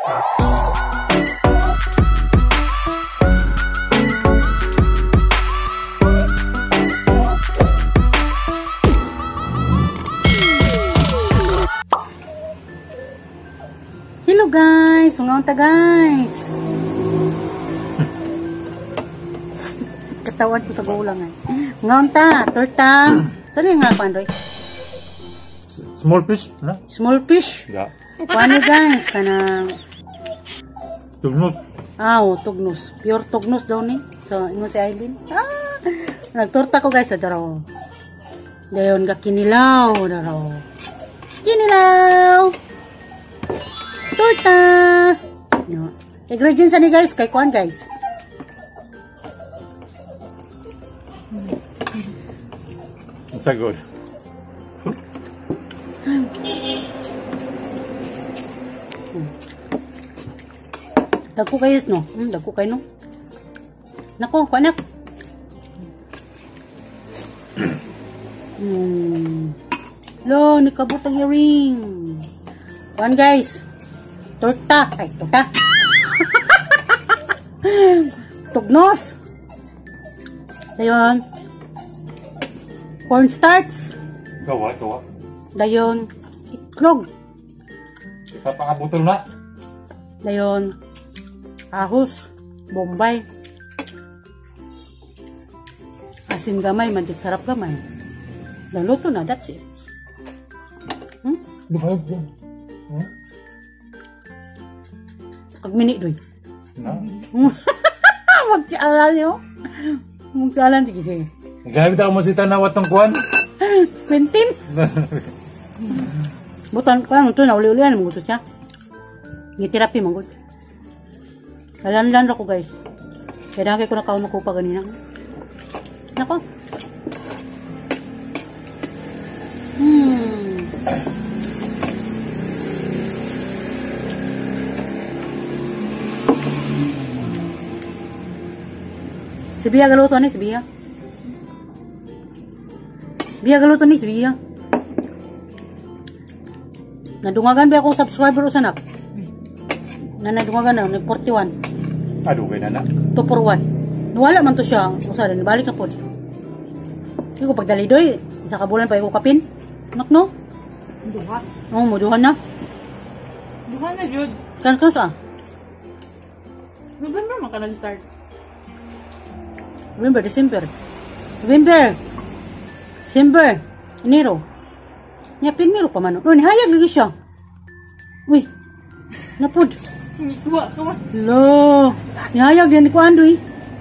Hello guys, mga unta guys. Katawan ko sa gulang ay. Mga unta, torta. Saan yung nga pandoy? Small fish, na? Small fish. Yeah. Paano guys, kanang Tugnos. tugnos. Pure tugnos daw ni. So, ino si Aileen. Nagtorta ko guys, daraw. Dayon ga kinilaw, daraw. Kinilaw. Torta. No. Ingredients ani guys, kay kuan guys. It's a good. Dagko kayos no? Dagko kayo no? Nako, kuanak. Lo, nikabot ang earring. Kuan guys. Torta. Ay, torta. Tugnos. Dayon. Cornstarch. Gawa, gawa. Dayon. Itlog. Ipapakabutol na. Dayon. Ahos. Bombay. Asin gamay, manjik sarap gamay. Dan luto na, that's it. Di ba yun? Kagmini doy. Na? Magkialan nyo. Magkialan, sige. Gamit ako mo si Tanawat ng kuwan. Quentin. Butan, kaya ito na uli-ulian, magutot siya. Ngitirapi, magut. Kalan-lan ako guys. Kaya dahil ko nakauna ko pa ganina. Nako. Si Bia galuto ni, si Bia. Bia galuto ni, si Bia. Nadungagan ba akong subscriber o sanak? Na nadungagan na, nag-41. Aduh, kaya na. 241. Nawala man to siya. Usa rin, balik na po siya. Hindi ko pagdali doy. Isa ka bulan pa yung kapin. Anak no? Duha. Oo, muduhan na. Duha na, Jud. Kan sa? November man ka nag-start. November, December. November. December. Enero. Nya Enero pa man. No, nihayag lagi siya. Uy. Napod. Kuha ka man. Lo. Nihayag din ko andoy.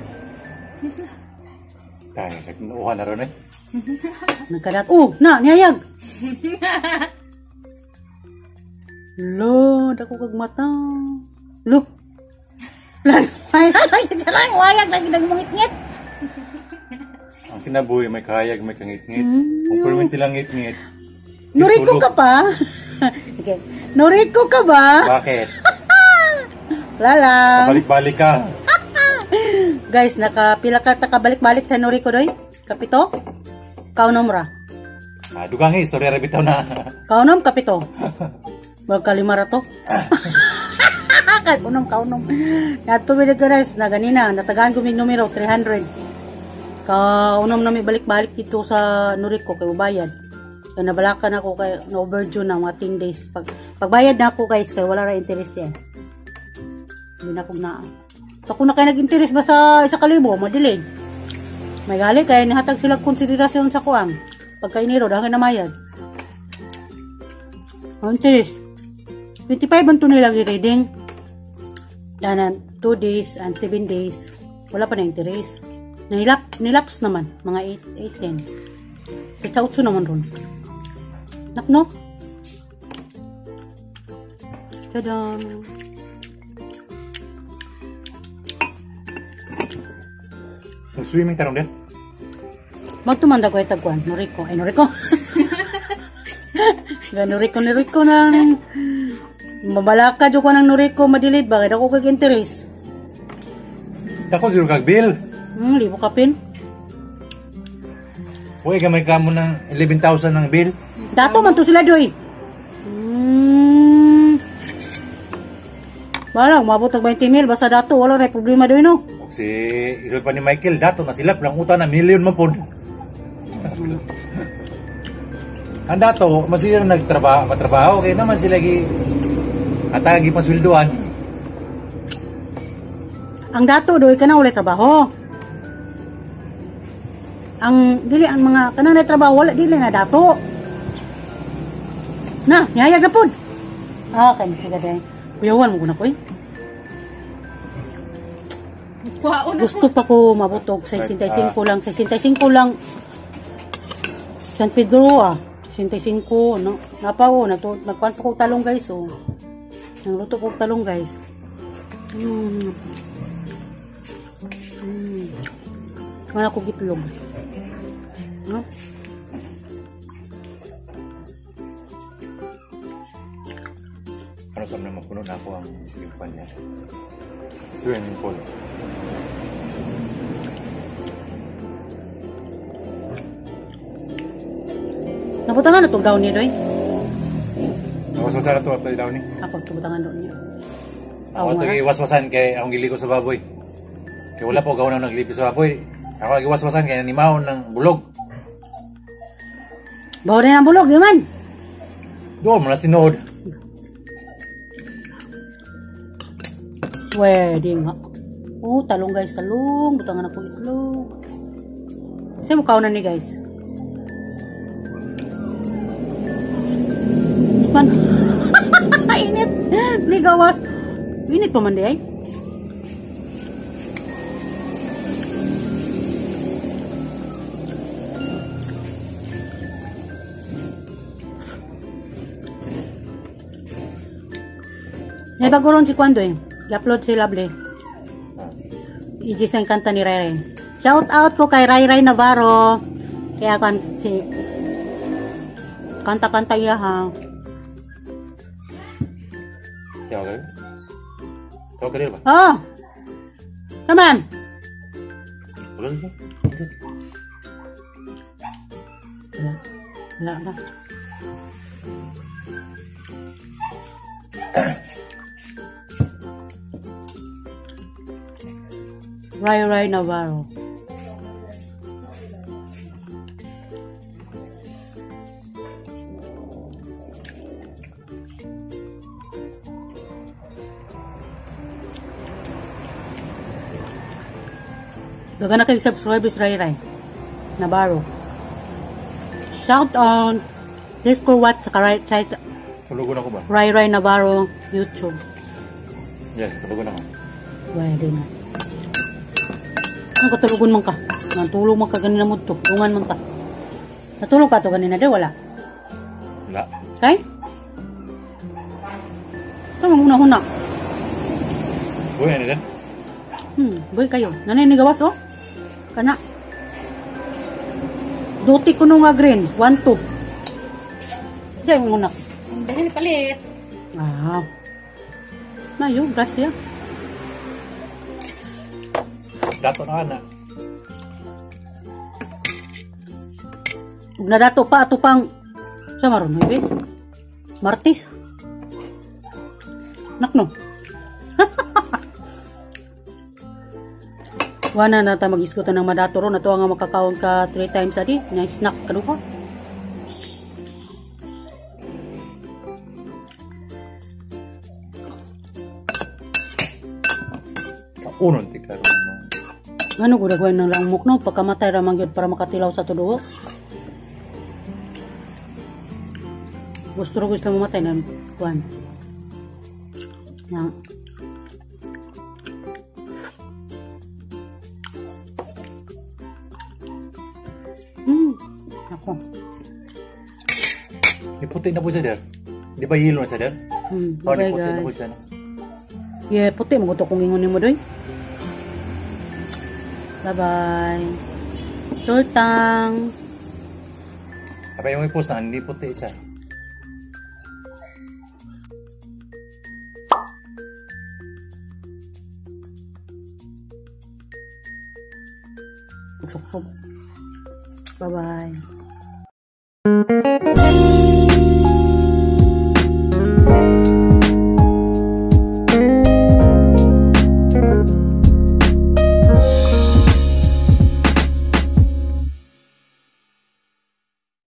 Tayo, nagnuuhan na rin eh. Nagkadat. Nihayag. Lo, dako kag mata. Lo. Wayag lagi nagmungit-ngit. Ang kinabuhi, may kahayag, may kangit-ngit. Kung permit lang ngit-ngit. Noriko ka pa? Okay. Noriko ka ba? Bakit? Lalang. Balik-balik ka. Guys, nakapila ka takabalik-balik sa Noriko doy? Kapito? Kaunom ra. Dugang istorya rin bitaw na. Kaunom, kapito. Wag kalimara to. Kaunom. Nato binig guys, na ganina, natagaan ko may numero 300. Kaunom na may balik-balik dito sa Noriko kay ubayad. Kaya nabalakan ako kay na-overdue na mga 10 days. Pagbayad na ako guys, kaya wala ra interest yan. Hindi na akong na. Ako na kayo nag-interest ba sa 1,000, madilig. May gali kaya nihatag sila konsiderasyon sa kuang. Pagka Enero, dahil namayad. Ang interest. 25 ang ito nilagi reading. Danan 2 days and 7 days. Wala pa na interest. Nilaps naman. Mga 8, 10. Sa 8 naman ron. No? Tadam. Swimming tarong din. Magtumanda ko ay tagkuhan. Noriko. Noriko na. Mabalaka dyan ko ng Noriko madilid. Bakit ako kag-interest? Tako zero kag bill. Libo kapin. Uy, gamay ka mo ng 11,000 ng bill. Dato man to sila doy. Balang, mabot og 20 mil, basta dato, wala na problema doon, no? O si isoy pa ni Michael, dato na sila, lang utang na milyon mo po. Ang dato, mas sila matrabaho, kaya naman sila atagi paswilduan. Ang dato, doy ka na ulit trabaho. Ang, dili, ang mga, kanang na trabaho, wala, dili nga dato. Na, nihayag na pod. Okay, sige day. Kuyawan mo ko na ko eh. Kuhaon na Gusto pa ko mabutog sa 65 lang. 65 lang. San Pedro 65, no? Napaw, nagkuhan pa ko talong guys, oh. Nangluto ko talong guys. Wala ko gitlog. No? Ano sa mga mapuno na ako ang ipan niya. Swimming pool. Nabutangan na itong daw niya, doy. Nakaswasa na ito, apay daw ni. Ako, nabutangan daw niya. Ako ito iwaswasan kay akong giligo sa baboy. Kaya wala po gawin ako naglipi sa baboy. Ako iwaswasan kay nanimaw ng bulog. Bawa rin ang bulog, di man. Doon mo na sinood. Pwede nga. Oh, talong guys, talong. Butangan ako itlog. Kasi mukha na ni guys. Man. Init. Ligawas. Init pa man di ay. May bago ron si Kwando eh. I-upload si Lovely. I-gis ang kanta ni Ray Ray. Shout out ko kay Ray Ray Navarro. Kaya kan si kanta-kanta iya ha. Tawa ka rin? Tawa ka rin ba? Oh! Come on! Wala na ba? Wala ba? Ray Ray Navarro. Daga na kayo subscribers Ray Ray Navarro. Shout out Discord Watch sa right side Tulugon ako ba? Ray Ray Navarro YouTube. Yes, tulugon ako. Pwede na. Ang katulugon man ka. Natulog man ka ganina mo to. Tungan man ka. Natulog ka to ganina de wala. Wala. Okay? Tama muna huna. Uy, ano din? Boy kayo. Nanay ni gawas oh. Kana. Duty ko nung nga green. 1-2. Diyan muna. Dahil palit. Ah. Mayo, grasya. Dato na ka na. Ug nadato pa ato pang sa maron bes. Martis. Nakno. Wana na ta mag-iskutan ng madato ron ato nga makakaon ka 3 times a day. Nga snack kanu ko. Kaunon ti karon mo. Ano ko dagway ng langmok no pagkamatay ra man gyud para makatilaw sa tuduo. Gusto mo matay na kuan. Yang ako. Iputi na po siya der. Di ba yellow na siya der? Oh, Bye iputi na po guys. siya. Yeah, puti mo to kung ingon nimo doy. Bye-bye. Sultang. Kapag yung ipost na, hindi puti siya. Bye-bye.